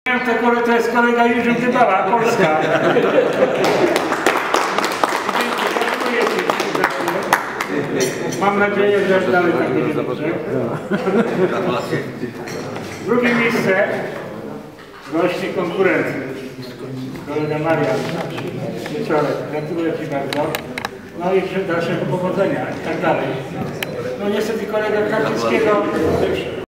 To jest kolega Jerzy Dybala, Polska. Mam nadzieję, że dalej tak będzie dobrze. Drugie miejsce gości konkurencji. Kolega Marian Wieczorek. Gratuluję Ci bardzo. No i dalszego powodzenia i tak dalej. No niestety kolega Kaczyńskiego